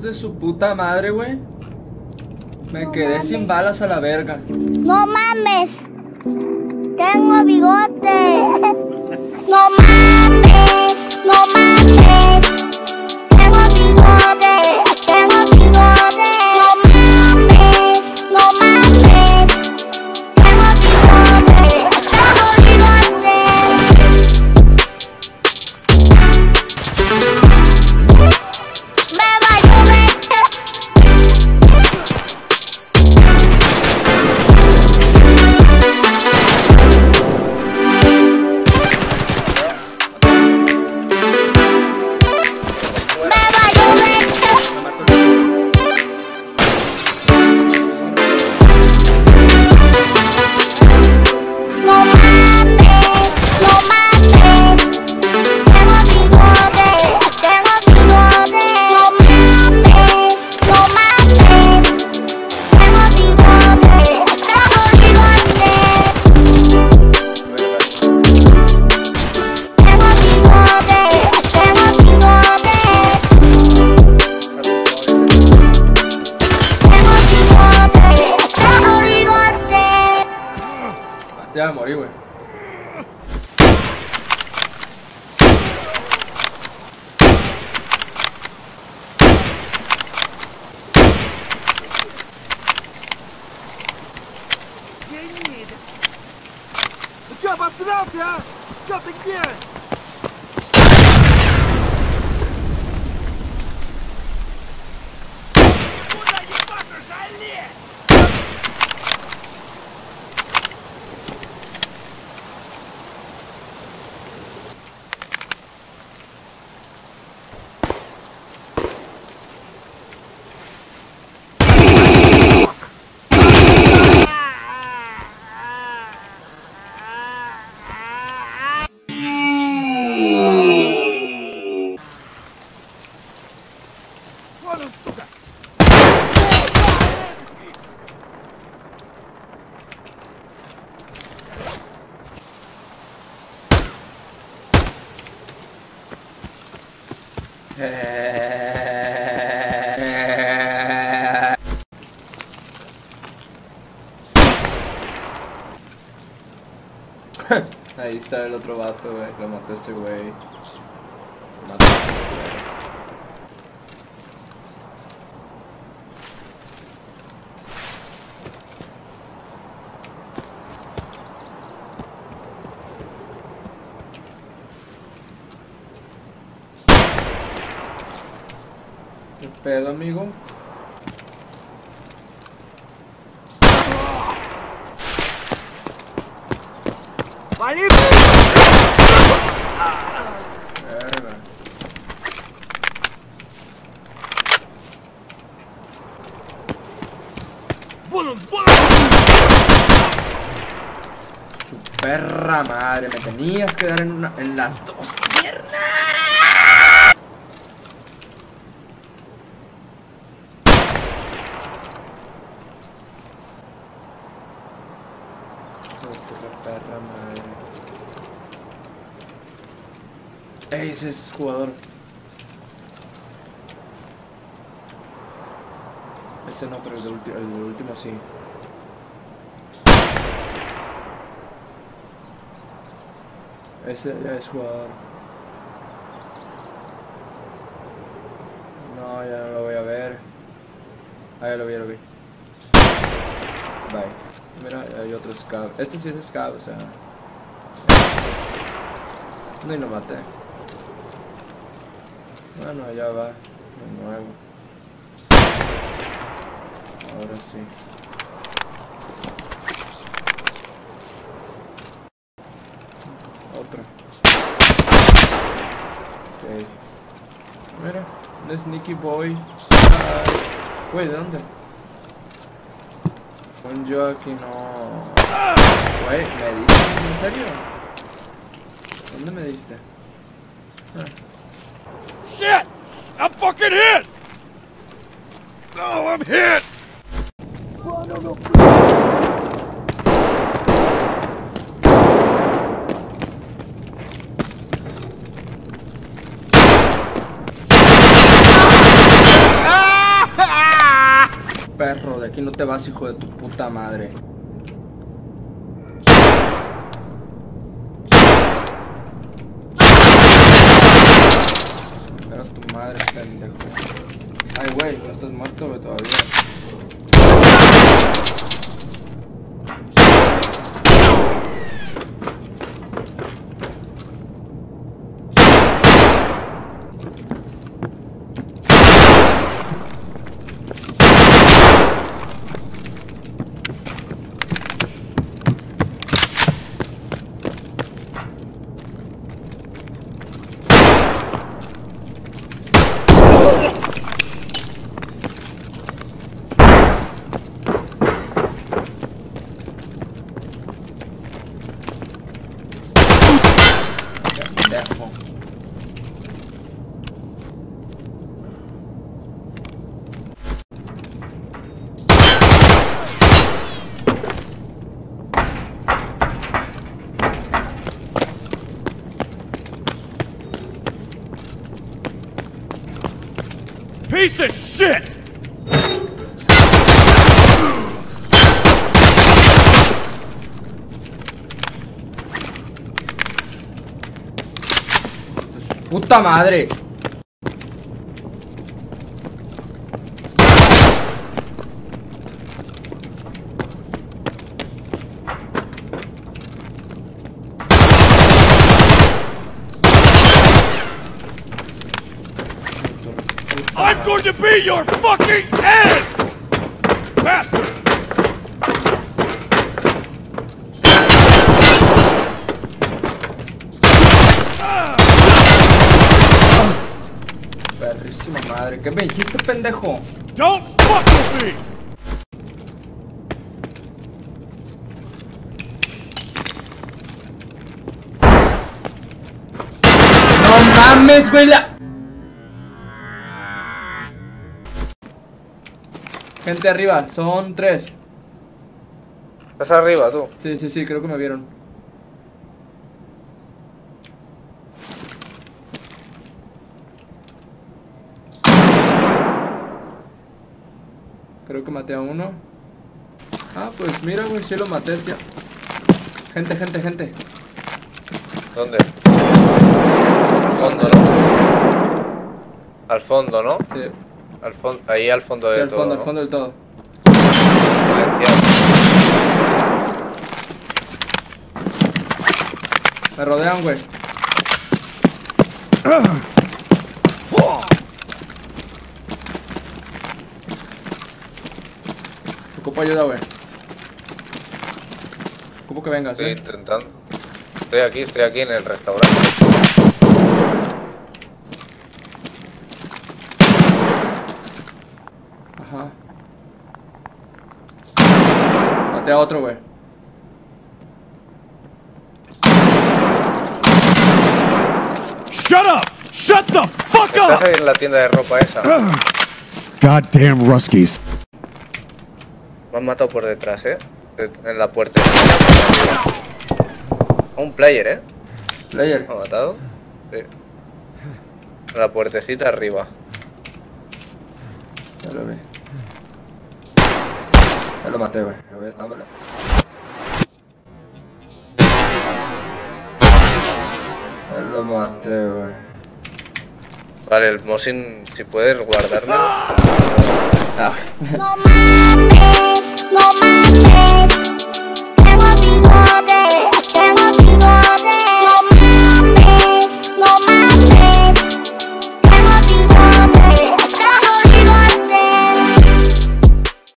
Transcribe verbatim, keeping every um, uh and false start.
Hijos de su puta madre, güey. Me no quedé mames. sin balas a la verga. No mames. Tengo bigote. No mames. No mames. Tengo bigote. Tengo bigote. No mames. No mames. Tengo bigote. Tengo bigote. Me va a llover. Ya me morí, güey. Ты чё, обосрался, а? Чё ты где? Куда ебаться, шали? Ahí está el otro vato, güey. Lo mató ese güey. Lo mató ese güey. ¿Qué pedo, amigo? Вали! Вон он, вон он! Su perra madre, me tenías que dar en, una, en las dos piernas. Perra madre. Ey, ese es jugador. Ese no, pero el, de ulti el del último sí. Ese ya es jugador. No, ya no lo voy a ver. Ah, ya lo vi, ya lo vi. Bye. Mira, hay otro scout. Este sí es scout, o sea. No, y lo maté. Bueno, allá va. De nuevo. Ahora sí. Otro. Ok. Mira, un sneaky boy. Güey, ¿de dónde? Un yo aquí no. Güey, ¿me diste? ¿En serio? ¿Dónde me diste? Ah. Shit! I'm fucking hit! Oh, I'm hit! Ah! aquí no te vas, hijo de tu puta madre. Pero tu madre, pendejo. Ay, güey, no estás muerto, güey, todavía. Pendejo. Piece of shit! ¡Puta madre! I'm going to be your fucking end! Bastard! Perrísima madre, ¿qué me dijiste, pendejo? Don't fuck with me! ¡No mames, güey! La... Gente arriba, son tres. ¿Estás arriba tú? Sí, sí, sí, creo que me vieron. Creo que maté a uno. Ah, pues mira, güey, sí lo maté, sí. Gente, gente, gente. ¿Dónde? Al fondo, ¿no? Al fondo, ¿no? Sí, Al fondo, ahí al fondo sí, de al todo, fondo, ¿no? al fondo del todo. Silenciado. Me rodean, güey. Ocupo ayuda, güey. Ocupo que vengas, Estoy eh. intentando. Estoy aquí, estoy aquí en el restaurante. Ajá. Maté a otro, güey. Shut up! Shut the fuck ¿Estás up! ahí en la tienda de ropa esa? Goddamn Ruskies. Me han matado por detrás, ¿eh? De- En la puerta. Un player, ¿eh? Player. ¿Me ha matado? Sí. En la puertecita arriba. Ya lo vi. Ya lo maté, güey. A ver, dámelo. Ya lo maté, güey. Vale, el Mosin, si puedes guardarlo. Ah. No mames.